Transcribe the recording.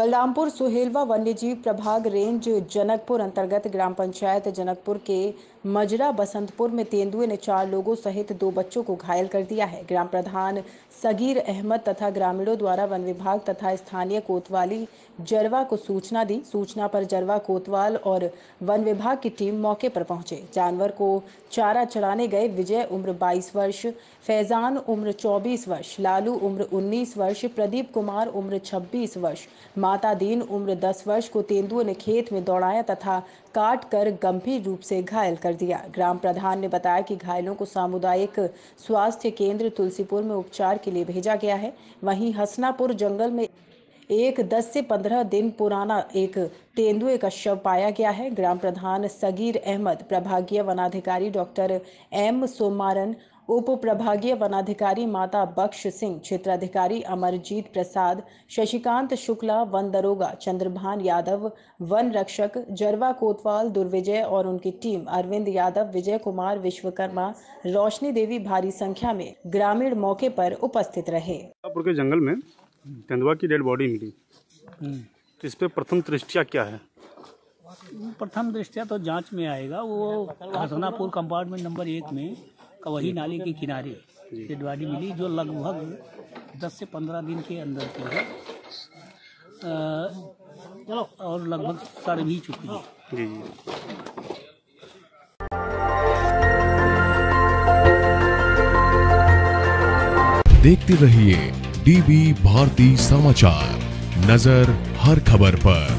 बलरामपुर सुहेलवा वन्यजीव प्रभाग रेंज जनकपुर अंतर्गत ग्राम पंचायत जनकपुर के मजरा बसंतपुर में तेंदुए ने 4 लोगों सहित 2 बच्चों को घायल कर दिया है। ग्राम प्रधान सगीर अहमद तथा ग्रामीणों द्वारा वन विभाग तथा स्थानीय कोतवाली जरवा को सूचना दी। सूचना पर जरवा कोतवाल और वन विभाग की टीम मौके पर पहुंचे। जानवर को चारा चराने गए विजय उम्र 22 वर्ष, फैजान उम्र 24 वर्ष, लालू उम्र 19 वर्ष, प्रदीप कुमार उम्र 26 वर्ष, माता दीन उम्र 10 वर्ष को तेंदुए ने खेत में दौड़ाया तथा काट कर गंभीर रूप से घायल कर दिया। ग्राम प्रधान ने बताया कि घायलों को सामुदायिक स्वास्थ्य केंद्र तुलसीपुर में उपचार के लिए भेजा गया है। वहीं हसनापुर जंगल में एक 10 से 15 दिन पुराना एक तेंदुए का शव पाया गया है। ग्राम प्रधान सगीर अहमद, प्रभागीय वनाधिकारी डॉक्टर एम सोमारन, उप प्रभागीय वनाधिकारी माता बख्श सिंह, क्षेत्राधिकारी अमरजीत प्रसाद, शशिकांत शुक्ला, वन दरोगा चंद्रभान यादव, वन रक्षक जरवा कोतवाल दुर्विजय और उनकी टीम अरविंद यादव, विजय कुमार विश्वकर्मा, रोशनी देवी भारी संख्या में ग्रामीण मौके पर उपस्थित रहे। के जंगल में तेंदुआ की डेड बॉडी मिली, तो इस पे प्रथम दृष्टया क्या है? प्रथम दृष्टया तो जांच में आएगा। वो हसनापुर कंपार्टमेंट नंबर 1 में कवही नाले के किनारे डेड बॉडी मिली, जो लगभग 10 से 15 दिन के अंदर की है और लगभग सड़ भी चुकी है। जी। देखते रहिए डीबी भारती समाचार, नजर हर खबर पर।